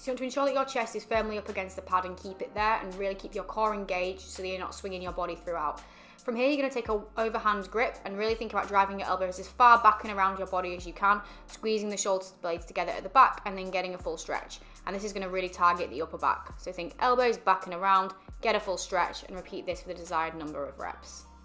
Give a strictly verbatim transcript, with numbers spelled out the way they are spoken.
So you want to ensure that your chest is firmly up against the pad and keep it there, and really keep your core engaged so that you're not swinging your body throughout. From here, you're going to take an overhand grip and really think about driving your elbows as far back and around your body as you can, squeezing the shoulder blades together at the back and then getting a full stretch. And this is going to really target the upper back. So think elbows back and around, get a full stretch, and repeat this for the desired number of reps.